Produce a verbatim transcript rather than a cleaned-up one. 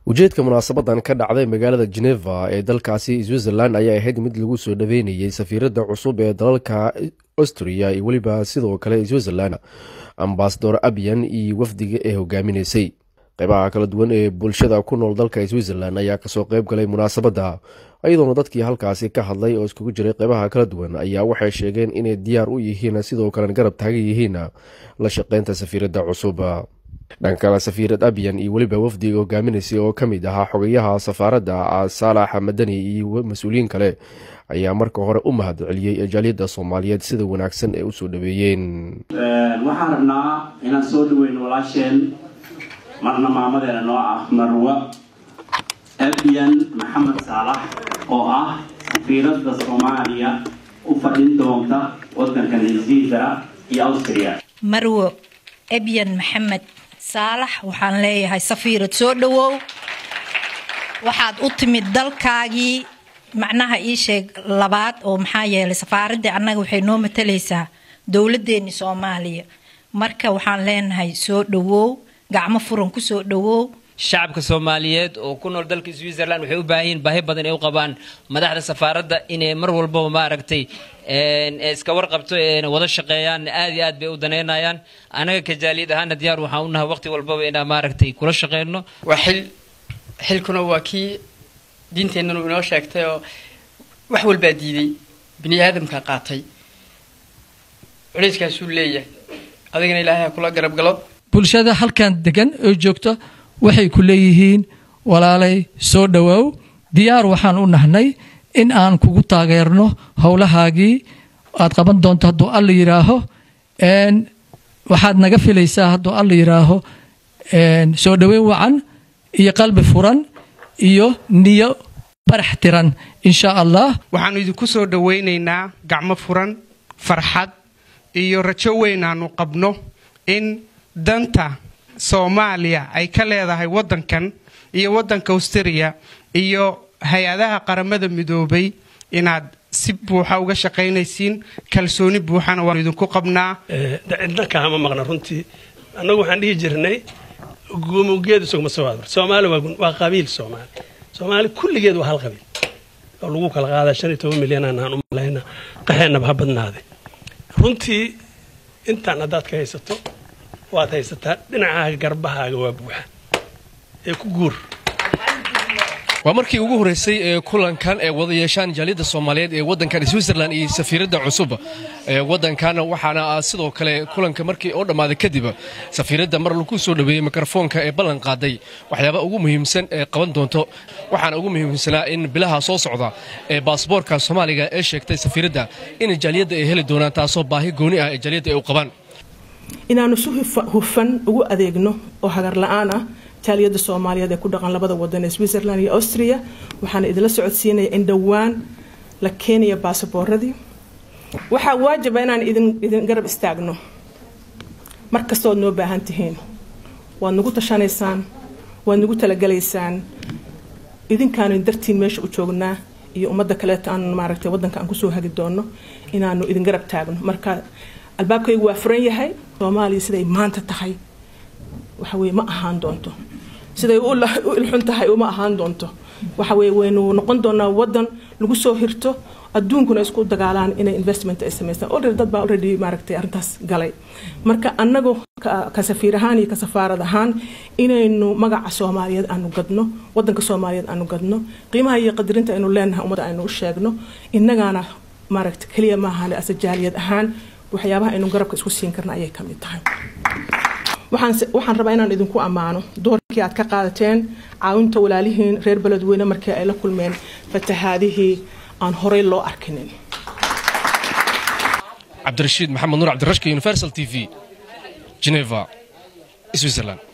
ujeedka munaasabadan ka dhacday magaalada Geneva ee dalkaasi Switzerland ayaa ahayd mid lagu soo dhaweynayay safiirada cusub ee dalalka Austria iyo waliba sidoo kale Switzerland ambassador Abian iyo wafdiga ee hogaaminaysay qaybaha kala duwan ee bulshada ku nool dalka Switzerland ayaa ka soo qayb galay munaasabada ayadoo dadkii halkaasi ka hadlay oo iskugu jiray qaybaha kala duwan ayaa waxay sheegeen inay diyaar u yihiin sidoo kale garab taagan yihiin la shaqeynta safiirada cusub dhanka safiirad Abian iyo waliba wafdiga hogaaminaysay oo kamid ahaa xogayaha safaarada Saalax Madani iyo mas'uuliyiin kale ayaa marka hore u mahad celiyay jaaliyada Soomaaliyeed sida wanaagsan ee u soo dhaweeyeen waxaan rabnaa inaan soo dhaweyno walaasheen marna maamadeena noo ah Marwa Abian Maxamed Saalax oo ah safiirada Soomaaliya u fadhin doonta wadanka Switzerland iyo Austria Marwa Abian Maxamed Saalax waxaan leeyahay safiirad soo dhawow waxaad u timid dalkaagii macnaha ii sheeg labaad oo maxaa yeelay safaaradda annaga waxay noo matalaysaa dawladeena Soomaaliya marka waxaan leenahay soo dhawow gacmo furan ku soo dhawow shacabka Soomaaliyeed oo ku nool dalka Switzerland waxay u baahan baahi badan ay u qabaan madaxda safaaradda inay mar walba ma aragtay een iska warqabto ee wada shaqeeyaan aad iyo aad bay u daneynayaan anaga ka jaaliyad ahaan diyaar waxaan u nahay waqti walba inaan ma aragtay kula shaqeeyno waxil xilkuna waa kii diinteena inoo sheegtay oo wax walba diiday bini aadamka qaatay culayskaas uu leeyahay adigana Ilaahay kula garab galo bulshada halkan degan oo joogto waxay ku leeyihiin walaalay soo dhawow diyaar waxaan u nahnay in aan kugu taageerno howlahaagii aad qaban doonto hadduu alla yiraaho een waxaad naga filaysaa hadduu alla yiraaho een soo dhaweyn wacan iyo qalbi furan iyo niyo barax tiran insha Allah waxaan idinku soo dhaweynaynaa gacmo furan farxad iyo rajo weyn aanu qabno in danta Soomaaliya ay ka leedahay wadankan iyo wadanka Austria iyo hay'adaha qaramada midoobay inaad si buuxa uga shaqeynaysiin kalsooni buuxana waan idinku qabnaa ee dadka ama maqna runtii anagu waxaan dhihi jirnay guumugeedu soo ma soo wada Soomaali waa qabiil Soomaali Soomaali kulligeed waa hal qabiil oo lagu kala qaadaa shan iyo toban milyan aan u malayna qaxeena ba badnaaday runtii intaan adaad ka haysato waad haysataa dhinaca garbahaaga waa buuxa ee ku guur waa markii ugu horeysay ee kulankan ee wada yeeshaan jaaliyada Soomaaliyeed ee wadankan Switzerland iyo safiirada cusub ee wadankan waxaana sidoo kale kulanka markii oo dhamaaday kadib safiirada mar lagu soo dhaweeyay mikrofoonka ee ballan qaaday waxyaabo ugu muhiimsan ee qaban doonto waxaana ugu muhiimsanaa in bilaha soo socda ee baasaboorka Soomaaliga ee sheegtay safiirada in jaaliyada ay heli doonaan taasoo baahi gooni ah ee jaaliyada ay u qabaan inaanu si hufan ugu adeegno oo hagar la'aan ah jaaliyada Soomaaliyeed ee ku dhaqan labada wadan ee Switzerland iyo Austria waxaan idin la socodsiinaya in dhawaan la Kenya baasaboorradii waxa waajib inaan idin idin garab istaagno markasta oo noo baahan tihiin waa nagu tashanaysaan waa nagu talagalaysaan idinkaanu dartiin meesha u joognaa iyo ummadda kale aan maaragtay wadanka aan ku soo hagi doono inaanu idin garab taagno marka albaabkaygu waa furan yahay Soomaaliya siday maanta tahay waxa weey ma ahaan doonto siday u ilxun tahay uma ahaan doonto waxa weey waynu noqon doonaa wadan lagu soo hirto adduunkuna isku dagaalaan inay investment ay sameeyaan already dad baa already maaragtay arintaas galay marka annagu ka safiir ahaan iyo ka safaarad ahaan inaynu magaca Soomaaliyeed aanu gadno wadanka Soomaaliyeed aanu gadno qiimaha iyo qadarinta aynu leenahay umada aynu u sheegno innagana maaragtay kaliya ma ahaan asajaaliyad ahaan waxyaabaha aynu garabka isku siin karna ayay kamid tahay waxaan waxaan rabaa inaan idinku amaano doorkii aad ka qaadateen caawinta walaalihiin reer beledweyne markii ay la kulmeen fatahaadihii aan horey loo arkinin Cabdirashiid Maxamed Nuur Cabdirashka Universal T V Geneva Switzerland.